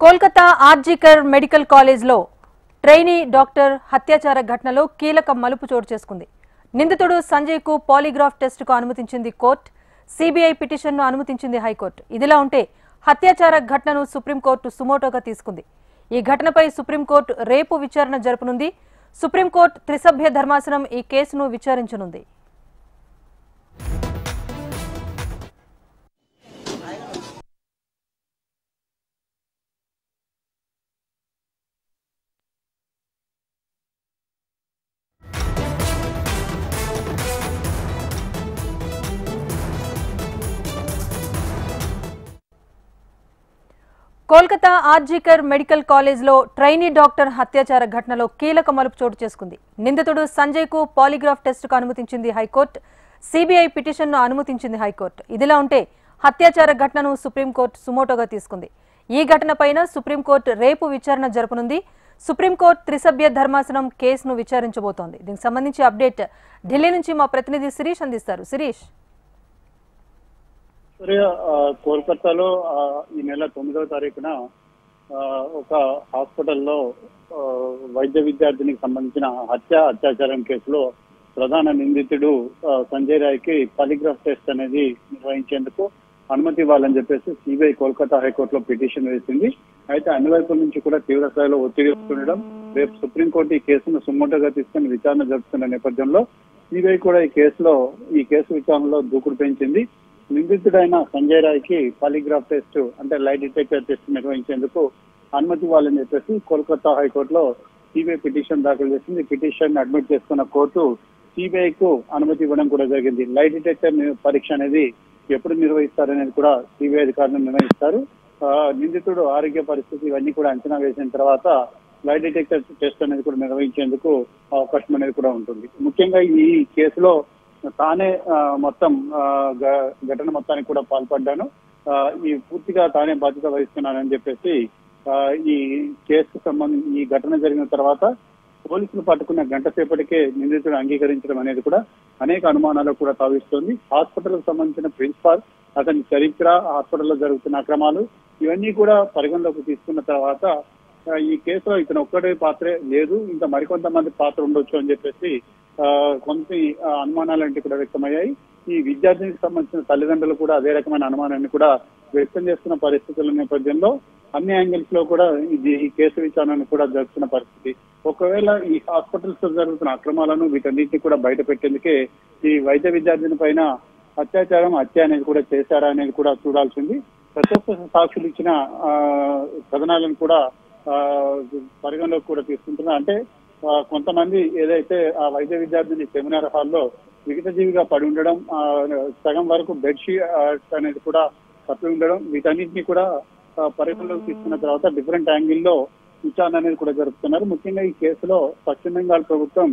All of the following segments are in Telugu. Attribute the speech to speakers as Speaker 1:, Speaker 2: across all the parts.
Speaker 1: కోల్కతా ఆర్జికర్ మెడికల్ కాలేజ్లో ట్రైనీ డాక్టర్ హత్యాచార ఘటనలో కీలక మలుపు చోటు చేసుకుంది. నిందితుడు సంజయ్కు పాలిగ్రాఫ్ టెస్టుకు అనుమతించింది కోర్టు. సిబిఐ పిటిషన్ను అనుమతించింది హైకోర్టు. ఇదిలా ఉంటే హత్యాచార ఘటనను సుప్రీంకోర్టు సుమోటోగా తీసుకుంది. ఈ ఘటనపై సుప్రీంకోర్టు రేపు విచారణ జరపనుంది. సుప్రీంకోర్టు త్రిసభ్య ధర్మాసనం ఈ కేసును విచారించనుంది. కోల్కతా ఆర్జికర్ మెడికల్ కాలేజ్లో ట్రైనీ డాక్టర్ హత్యాచార ఘటనలో కీలక మలుపు చోటు చేసుకుంది. నిందితుడు సంజయ్కు పాలిగ్రాఫ్ టెస్టుకు అనుమతించింది హైకోర్టు. సిబిఐ పిటిషన్ను అనుమతించింది హైకోర్టు. ఇదిలా ఉంటే హత్యాచార ఘటనను సుప్రీంకోర్టు సుమోటోగా తీసుకుంది. ఈ ఘటనపైన సుప్రీంకోర్టు రేపు విచారణ జరపనుంది. సుప్రీంకోర్టు త్రిసభ్య ధర్మాసనం కేసును విచారించబోతోంది. దీనికి సంబంధించి అప్డేట్ ఢిల్లీ నుంచి మా ప్రతినిధి శిరీష్ అందిస్తారు. శిరీష్,
Speaker 2: కోల్కతాలో ఈ నెల 9వ తారీఖున ఒక హాస్పిటల్లో వైద్య విద్యార్థినికి సంబంధించిన అత్యాచారం కేసులో ప్రధాన నిందితుడు సంజయ్ రాయ్కి పాలిగ్రాఫ్ టెస్ట్ అనేది నిర్వహించేందుకు అనుమతి ఇవ్వాలని చెప్పేసి సిబిఐ కోల్కతా హైకోర్టులో పిటిషన్ వేసింది. అయితే అన్ని వైపుల నుంచి కూడా తీవ్ర స్థాయిలో ఒత్తిడి వస్తుండడం, రేపు సుప్రీంకోర్టు ఈ కేసును సుమోటోగా తీసుకుని విచారణ జరుపుతున్న నేపథ్యంలో సిబిఐ కూడా ఈ కేసు విచారణలో దూకుడు పెంచింది. నిందితుడైన సంజయ్ రాయ్కి పాలిగ్రాఫ్ టెస్ట్ అంటే లై డిటెక్టర్ టెస్ట్ నిర్వహించేందుకు అనుమతి ఇవ్వాలని చెప్పేసి కోల్కతా హైకోర్టులో సిబిఐ పిటిషన్ దాఖలు చేసింది. పిటిషన్ అడ్మిట్ చేసుకున్న కోర్టు సిబిఐకు అనుమతి ఇవ్వడం కూడా జరిగింది. లై డిటెక్టర్ పరీక్ష అనేది ఎప్పుడు నిర్వహిస్తారనేది కూడా సిబిఐ అధికారులు నిర్ణయిస్తారు. నిందితుడు ఆరోగ్య పరిస్థితి ఇవన్నీ కూడా అంచనా వేసిన తర్వాత లై డిటెక్టర్ టెస్ట్ అనేది కూడా నిర్వహించేందుకు అవకాశం అనేది కూడా ఉంటుంది. ముఖ్యంగా ఈ కేసులో తానే మొత్తం ఘటన మొత్తానికి కూడా పాల్పడ్డాను, పూర్తిగా తానే బాధ్యత వహిస్తున్నానని చెప్పేసి ఈ కేసుకు సంబంధించి ఈ ఘటన జరిగిన తర్వాత పోలీసులు పట్టుకున్న గంట సేపటికే నిందితుడు అంగీకరించడం అనేది కూడా అనేక అనుమానాలకు కూడా తావిస్తోంది. హాస్పిటల్కు సంబంధించిన ప్రిన్సిపాల్, అతని చరిత్ర, హాస్పిటల్లో జరుగుతున్న అక్రమాలు ఇవన్నీ కూడా పరిగణలోకి తీసుకున్న తర్వాత ఈ కేసులో ఇతను ఒక్కడే పాత్రే లేదు, ఇంకా మరికొంతమంది పాత్ర ఉండొచ్చు అని చెప్పేసి కొన్ని అనుమానాలంటే కూడా వ్యక్తమయ్యాయి. ఈ విద్యార్థినికి సంబంధించిన తల్లిదండ్రులు కూడా అదే రకమైన అనుమానాన్ని కూడా వ్యక్తం చేస్తున్న పరిస్థితుల నేపథ్యంలో అన్ని యాంగిల్స్ లో కూడా ఈ కేసు విచారణను కూడా జరుపుతున్న పరిస్థితి. ఒకవేళ ఈ హాస్పిటల్స్ లో జరుగుతున్న అక్రమాలను వీటన్నింటినీ కూడా బయట పెట్టేందుకే ఈ వైద్య విద్యార్థిని పైన హత్య అనేది కూడా చేశారా అనేది కూడా చూడాల్సింది. ప్రత్యక్ష సాక్షులు ఇచ్చిన కథనాలను కూడా పరిగణలోకి కూడా తీసుకుంటున్నారు. అంటే కొంతమంది ఏదైతే ఆ వైద్య విద్యార్థిని సెమినార్ హాల్లో వికట జీవిగా పడి ఉండడం, సగం వరకు బెడ్ షీట్ అనేది కూడా తప్పి ఉండడం, వీటన్నింటినీ కూడా పరిగణలోకి తీసుకున్న తర్వాత డిఫరెంట్ యాంగిల్లో విచారణ అనేది కూడా జరుపుతున్నారు. ముఖ్యంగా ఈ కేసులో పశ్చిమ బెంగాల్ ప్రభుత్వం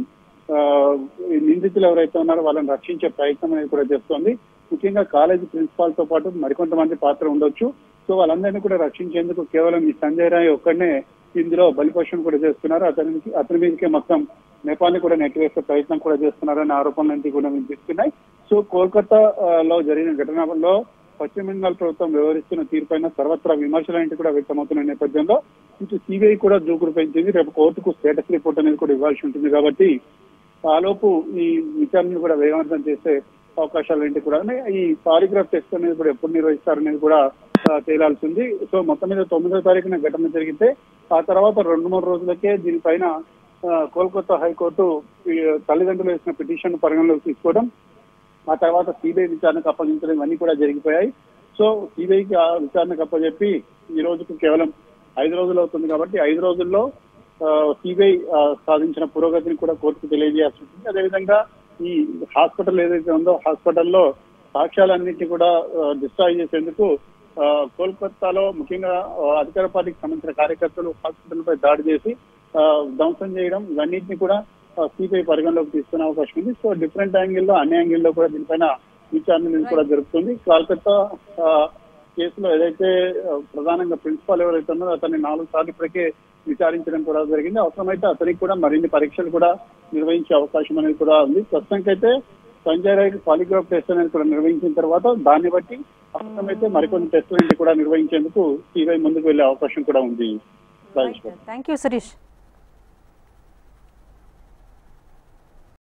Speaker 2: నిందితులు ఎవరైతే ఉన్నారో వాళ్ళని రక్షించే ప్రయత్నం అనేది కూడా చేస్తోంది. ముఖ్యంగా కాలేజీ ప్రిన్సిపాల్ తో పాటు మరికొంతమంది పాత్ర ఉండొచ్చు. సో వాళ్ళందరినీ కూడా రక్షించేందుకు కేవలం ఈ సంజయ్ రాయ్ ఒక్కడనే ఇందులో బలిపశం కూడా చేస్తున్నారు. అతని మీదకే మొత్తం నేపాల్ని కూడా నెట్టివేసే ప్రయత్నం కూడా చేస్తున్నారనే ఆరోపణలు కూడా వినిపిస్తున్నాయి. సో కోల్కతాలో జరిగిన ఘటనలో పశ్చిమ బెంగాల్ ప్రభుత్వం వ్యవహరిస్తున్న తీరుపైన సర్వత్రా విమర్శలు కూడా వ్యక్తమవుతున్న నేపథ్యంలో ఇటు సిబిఐ కూడా దూకుడు పెంచింది. రేపు కోర్టుకు స్టేటస్ రిపోర్ట్ అనేది కూడా ఇవ్వాల్సి ఉంటుంది కాబట్టి ఆలోపు ఈ విచారణను కూడా వేగవంతం చేసే అవకాశాలు ఏంటి కూడా ఈ పాలిగ్రాఫ్ టెస్ట్ అనేది కూడా ఎప్పుడు నిర్వహిస్తారనేది కూడా తేలాల్సింది. సో మొత్తం మీద 9వ తారీఖున ఘటన జరిగితే ఆ తర్వాత 2-3 రోజులకే దీనిపైన కోల్కతా హైకోర్టు తల్లిదండ్రులు వేసిన పిటిషన్ పరిగణలోకి తీసుకోవడం, ఆ తర్వాత సిబిఐ విచారణకు అప్పగించడం ఇవన్నీ కూడా జరిగిపోయాయి. సో సిబిఐకి ఆ విచారణకు అప్పచెప్పి ఈ రోజుకు కేవలం 5 రోజులు అవుతుంది కాబట్టి 5 రోజుల్లో సిబిఐ సాధించిన పురోగతిని కూడా కోర్టుకు తెలియజేయాల్సి ఉంటుంది. అదేవిధంగా ఈ హాస్పిటల్ ఏదైతే ఉందో హాస్పిటల్లో సాక్ష్యాలన్నింటినీ కూడా డిస్ట్రాయ్ చేసేందుకు కోల్కతాలో ముఖ్యంగా అధికార పార్టీకి సంబంధించిన కార్యకర్తలు హాస్పిటల్ పై దాడి చేసి ధ్వంసం చేయడం ఇవన్నింటినీ కూడా సిబిఐ పరిగణలోకి తీసుకునే అవకాశం ఉంది. సో డిఫరెంట్ యాంగిల్లో అన్ని యాంగిల్లో కూడా దీనిపైన విచారణ కూడా జరుగుతుంది. కోల్కతా కేసులో ఏదైతే ప్రధానంగా ప్రిన్సిపాల్ ఎవరైతే ఉన్నారో అతన్ని 4 సార్లు ఇప్పటికే విచారించడం కూడా జరిగింది. అవసరమైతే అతనికి కూడా మరిన్ని పరీక్షలు కూడా నిర్వహించే అవకాశం అనేది కూడా ఉంది. ప్రస్తుతానికైతే సంజయ్ రాయ్కి పాలిగ్రాఫ్ టెస్ట్ అనేది కూడా నిర్వహించిన తర్వాత దాన్ని బట్టి అవసరమైతే మరికొన్ని టెస్టులు కూడా నిర్వహించేందుకు సిబిఐ ముందుకు వెళ్లే అవకాశం కూడా ఉంది.
Speaker 1: Thank you Sirish.